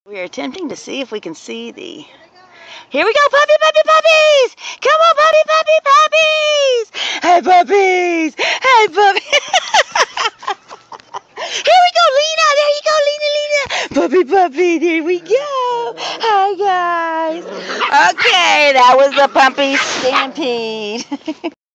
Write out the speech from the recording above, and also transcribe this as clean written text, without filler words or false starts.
We are attempting to see if we can see the... Here we go, puppy, puppy, puppies! Come on, puppy, puppy, puppies! Hey, puppies! Hey, puppies! Here we go, Lena! There you go, Lena, Lena! Puppy, puppy, there we go! Hi, guys! Okay, that was the puppy stampede.